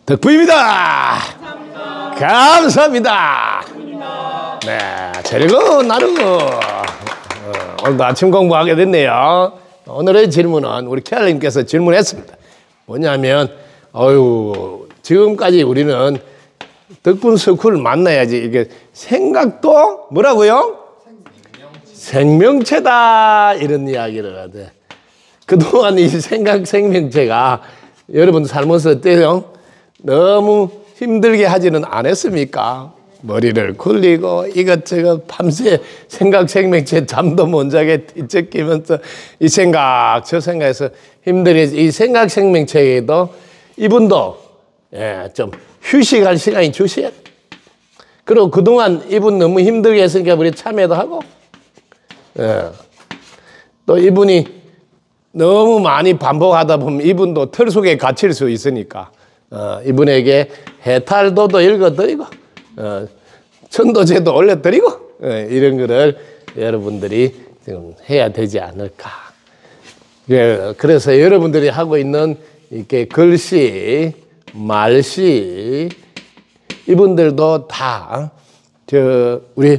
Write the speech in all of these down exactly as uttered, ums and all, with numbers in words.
덕분입니다. 감사합니다. 감사합니다. 감사합니다. 네, 즐거운 하루. 어, 오늘도 아침 공부하게 됐네요. 오늘의 질문은 우리 캐럴님께서 질문했습니다. 뭐냐면, 어유 지금까지 우리는 덕분 스쿨을 만나야지 이게 생각도 뭐라고요? 생명체. 생명체다 이런 이야기를 하대. 그동안 이 생각 생명체가 여러분 살면서 어때요? 너무 힘들게 하지는 않았습니까? 머리를 굴리고 이것저것 밤새 생각 생명체 잠도 못 자게 뒤척이면서 이 생각 저 생각에서 힘들게 이 생각 생명체에도 이분도 예, 좀 휴식할 시간이 주셔야 돼. 그리고 그동안 이분 너무 힘들게 했으니까 우리 참여도 하고 예. 또 이분이 너무 많이 반복하다 보면 이분도 틀 속에 갇힐 수 있으니까 어, 이분에게 해탈도도 읽어드리고 어, 천도제도 올려드리고 어, 이런 거를 여러분들이 지금 해야 되지 않을까. 예, 그래서 여러분들이 하고 있는 이렇게 글씨, 말씨 이분들도 다 저 우리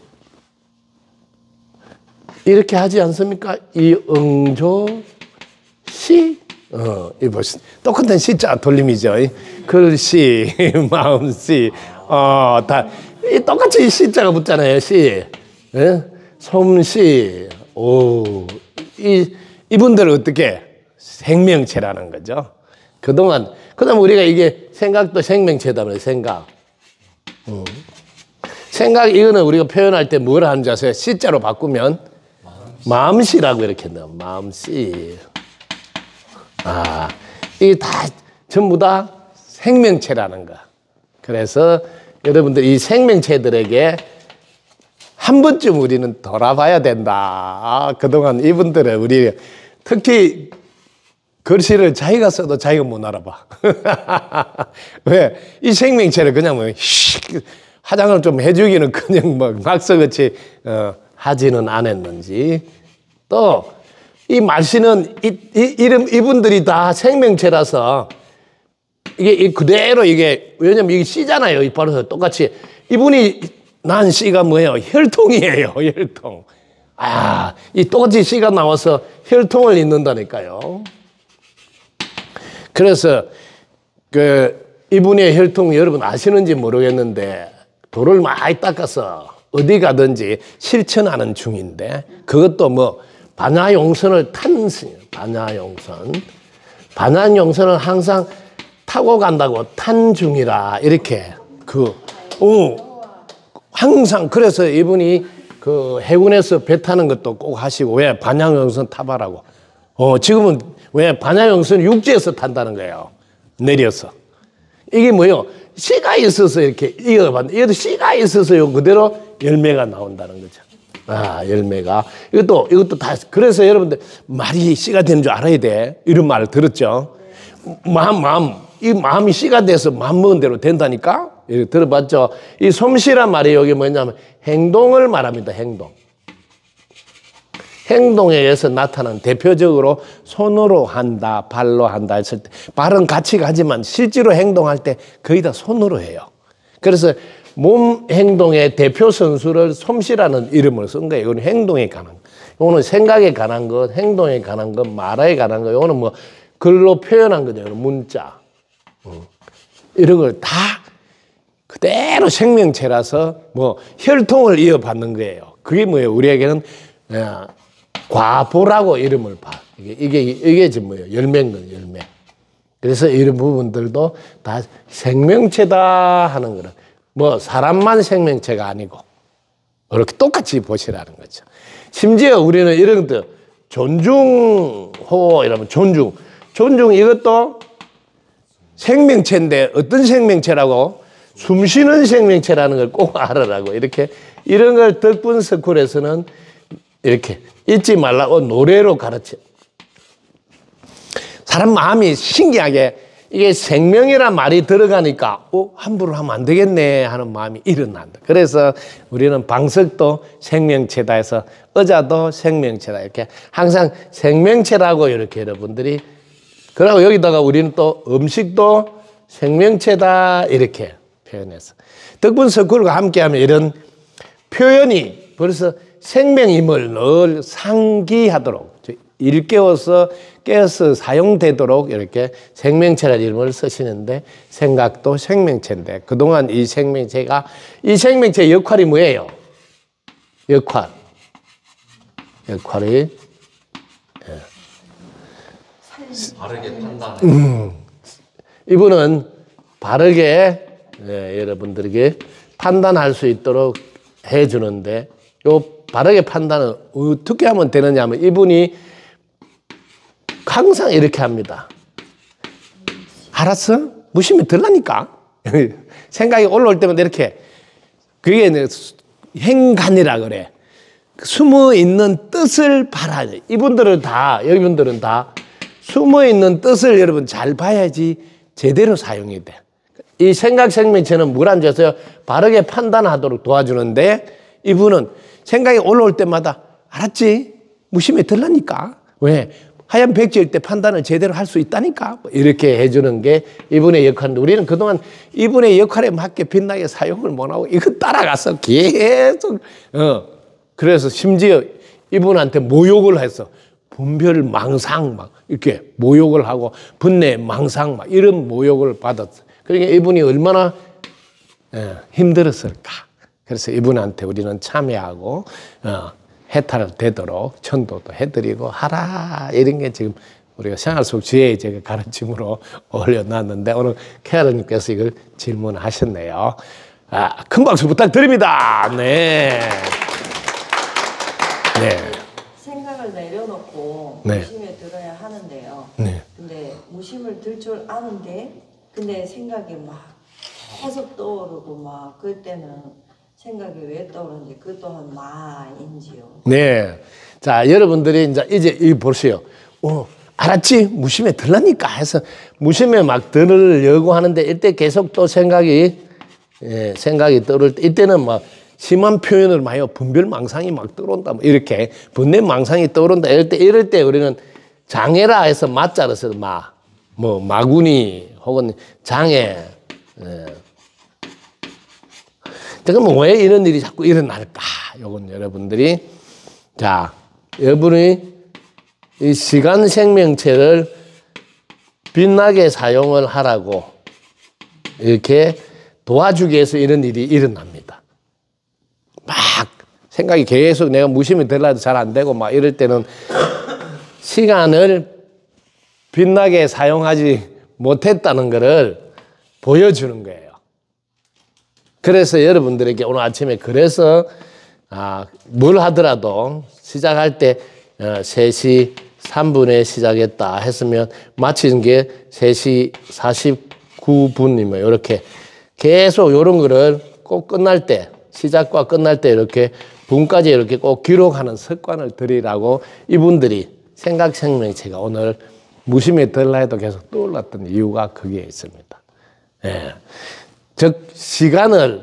이렇게 하지 않습니까? 이응조 시, 어, 이 보시 똑같은 시자 돌림이죠. 글씨, 마음씨, 어, 다 이 똑같이 시자가 붙잖아요. 시, 예? 솜씨, 오, 이 이분들 어떻게 생명체라는 거죠. 그동안 그다음 우리가 이게 생각도 생명체다. 생각, 음. 생각 이거는 우리가 표현할 때 뭘 하는지 아세요? 시자로 바꾸면 마음씨라고 이렇게 넣어. 마음씨. 아, 이게 다 전부 다 생명체라는 거. 그래서 여러분들 이 생명체들에게 한 번쯤 우리는 돌아봐야 된다. 아, 그동안 이분들은 우리 특히 글씨를 자기가 써도 자기가 못 알아봐. 왜? 이 생명체를 그냥 뭐 화장을 좀 해주기는 그냥 뭐 막서같이 어, 하지는 않았는지. 또 이 말씨는 이, 이, 이름 이분들이 다 생명체라서 이게 이 그대로 이게 왜냐면 이게 씨잖아요. 이 바로 똑같이 이분이 난 씨가 뭐예요? 혈통이에요. 혈통. 아, 이 똑같이 씨가 나와서 혈통을 잇는다니까요. 그래서 그 이분의 혈통 여러분 아시는지 모르겠는데 돌을 많이 닦아서 어디 가든지 실천하는 중인데 그것도 뭐 반야용선을 탄 스님, 반야용선. 반야용선을 항상 타고 간다고 탄 중이라 이렇게 그, 어, 항상 그래서 이분이 그 해군에서 배 타는 것도 꼭 하시고 왜 반야용선 타봐라고. 어, 지금은 왜 반야용선 육지에서 탄다는 거예요. 내려서. 이게 뭐예요? 씨가 있어서 이렇게 이어봤는데 이것도 씨가 있어서요 그대로 열매가 나온다는 거죠. 아, 열매가. 이것도, 이것도 다, 그래서 여러분들, 말이 씨가 되는 줄 알아야 돼. 이런 말을 들었죠. 마음, 마음, 이 마음이 씨가 돼서 마음 먹은 대로 된다니까? 이렇게 들어봤죠. 이 솜씨란 말이 여기 뭐냐면 행동을 말합니다, 행동. 행동에 의해서 나타나는 대표적으로 손으로 한다, 발로 한다 했을 때, 발은 같이 가지만 실제로 행동할 때 거의 다 손으로 해요. 그래서 몸 행동의 대표 선수를 솜씨라는 이름을 쓴 거예요. 이건 행동에 관한 거. 이거는 생각에 관한 것, 행동에 관한 것, 말에 관한 것. 이거는 뭐 글로 표현한 거죠. 문자. 이런 걸 다 그대로 생명체라서 뭐 혈통을 이어받는 거예요. 그게 뭐예요? 우리에게는 과보라고 이름을 봐. 이게, 이게, 이게 지금 뭐예요? 열매인 거예요, 열매. 그래서 이런 부분들도 다 생명체다 하는 거라. 뭐 사람만 생명체가 아니고 이렇게 똑같이 보시라는 거죠. 심지어 우리는 이런 것도 존중호 이러면 존중. 존중 이것도 생명체인데 어떤 생명체라고? 숨쉬는 생명체라는 걸 꼭 알아라고 이렇게 이런 걸 덕분 스쿨에서는 이렇게 잊지 말라고 노래로 가르쳐. 사람 마음이 신기하게 이게 생명이란 말이 들어가니까 어? 함부로 하면 안 되겠네 하는 마음이 일어난다. 그래서 우리는 방석도 생명체다 해서 의자도 생명체다 이렇게 항상 생명체라고 이렇게 여러분들이 그리고 여기다가 우리는 또 음식도 생명체다 이렇게 표현해서 덕분 스쿨과 함께하면 이런 표현이 벌써 생명임을 늘 상기하도록 일깨워서 깨어서 사용되도록 이렇게 생명체라는 이름을 쓰시는데 생각도 생명체인데 그동안 이 생명체가 이 생명체의 역할이 뭐예요? 역할 역할이 예. 바르게 판단해. 음, 이분은 바르게 예, 여러분들에게 판단할 수 있도록 해주는데 요 바르게 판단은 어떻게 하면 되느냐 하면 이분이 항상 이렇게 합니다. 알았어? 무심히 들라니까. 생각이 올라올 때마다 이렇게 그게 행간이라 그래. 숨어 있는 뜻을 봐라. 이분들은 다 여러분들은 다 숨어 있는 뜻을 여러분 잘 봐야지 제대로 사용이 돼. 이 생각 생명체는 물 안 줘서 바르게 판단하도록 도와주는데 이분은 생각이 올라올 때마다 알았지? 무심히 들라니까. 왜? 하얀 백지일 때 판단을 제대로 할 수 있다니까. 이렇게 해주는 게 이분의 역할인데 우리는 그동안 이분의 역할에 맞게 빛나게 사용을 못하고 이거 따라가서 계속 어 그래서 심지어 이분한테 모욕을 해서 분별 망상 막 이렇게 모욕을 하고 분내 망상 막 이런 모욕을 받았어. 그러니까 이분이 얼마나 예, 힘들었을까. 그래서 이분한테 우리는 참여하고 어, 해탈 되도록 전도도 해드리고 하라 이런 게 지금 우리가 생활 속 지혜의 제가 가르침으로 올려놨는데 오늘 캐러님께서 이걸 질문하셨네요. 아, 큰 박수 부탁드립니다. 네. 네. 생각을 내려놓고 네. 무심에 들어야 하는데요. 네. 근데 무심을 들 줄 아는데 근데 생각이 막 계속 떠오르고 막 그때는 생각이 왜 떠오르는지 그 또한 마인지요. 네. 자, 여러분들이 이제 이제 이 보세요. 어, 알았지? 무심에 들라니까 해서 무심에 막 들으려고 하는데 이때 계속 또 생각이 예, 생각이 떠오를 때 이때는 막 심한 표현을 많이 해요. 분별망상이 막 떠오른다. 뭐 이렇게 분내망상이 떠오른다. 이럴 때 이럴 때 우리는 장애라 해서 맞자로 써서 마, 뭐 마구니 혹은 장애. 예. 그럼 왜 이런 일이 자꾸 일어날까? 요건 여러분들이 자, 여러분이 이 시간 생명체를 빛나게 사용을 하라고 이렇게 도와주기 위해서 이런 일이 일어납니다. 막 생각이 계속 내가 무심히 들라도 잘 안 되고 막 이럴 때는 시간을 빛나게 사용하지 못했다는 것을 보여주는 거예요. 그래서 여러분들에게 오늘 아침에 그래서 아, 뭘 하더라도 시작할 때 어, 세 시 삼 분에 시작했다 했으면 마치는 게 세 시 사십구 분이면 이렇게 계속 이런 거를 꼭 끝날 때 시작과 끝날 때 이렇게 분까지 이렇게 꼭 기록하는 습관을 들이라고 이분들이 생각 생명체가 오늘 무심히 들라 해도 계속 떠올랐던 이유가 거기에 있습니다. 예. 즉 시간을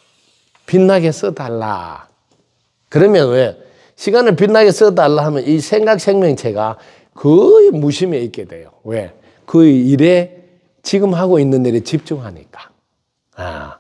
빛나게 써달라. 그러면 왜 시간을 빛나게 써달라 하면 이 생각 생명체가 거의 무심해 있게 돼요. 왜? 그 일에 지금 하고 있는 일에 집중하니까. 아,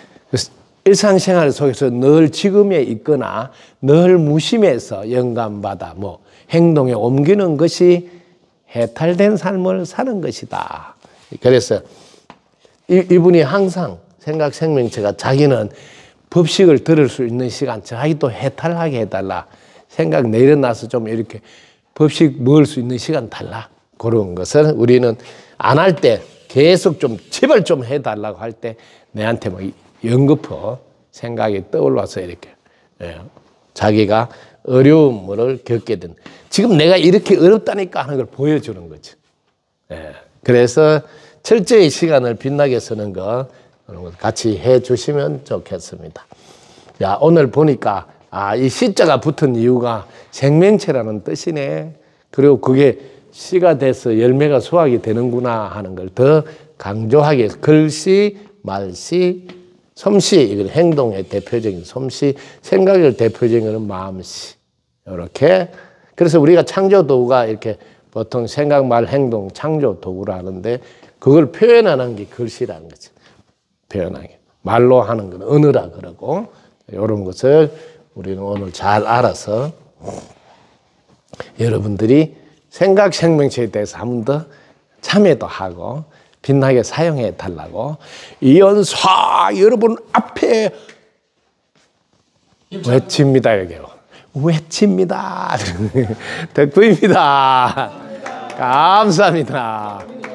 일상생활 속에서 늘 지금에 있거나 늘 무심해서 영감받아 뭐 행동에 옮기는 것이 해탈된 삶을 사는 것이다. 그래서 이, 이분이 항상 생각 생명체가 자기는 법식을 들을 수 있는 시간 자기도 해탈하게 해달라. 생각 내려놔서 좀 이렇게 법식 먹을 수 있는 시간 달라. 그런 것을 우리는 안 할 때 계속 좀 제발 좀 해달라고 할 때 내한테 뭐 연거푸 생각이 떠올라서 이렇게 예, 자기가 어려움을 겪게 된 지금 내가 이렇게 어렵다니까 하는 걸 보여주는 거죠. 예, 그래서 철저히 시간을 빛나게 쓰는 거 같이 해 주시면 좋겠습니다. 야, 오늘 보니까 아, 이 시자가 붙은 이유가 생명체라는 뜻이네. 그리고 그게 씨가 돼서 열매가 수확이 되는구나 하는 걸 더 강조하게 해서 글씨, 말씨, 솜씨, 이건 행동의 대표적인 솜씨, 생각의 대표적인 마음씨. 이렇게. 그래서 우리가 창조 도구가 이렇게 보통 생각, 말, 행동, 창조 도구라 하는데 그걸 표현하는 게 글씨라는 거죠. 표현하기. 말로 하는 건 언어라 그러고, 이런 것을 우리는 오늘 잘 알아서 여러분들이 생각 생명체에 대해서 한 번 더 참여도 하고 빛나게 사용해 달라고 이연사 여러분 앞에 외칩니다. 여기요. 외칩니다. 덕구입니다. 감사합니다.